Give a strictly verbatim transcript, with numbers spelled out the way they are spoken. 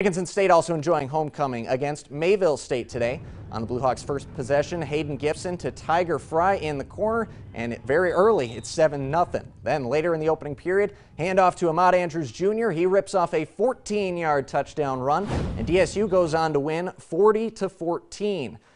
Dickinson State also enjoying homecoming against Mayville State today. On the Blue Hawks' first possession, Hayden Gibson to Tiger Fry in the corner, and very early it's seven nothing. Then later in the opening period, handoff to Ahmad Andrews Junior He rips off a fourteen yard touchdown run, and D S U goes on to win forty to fourteen.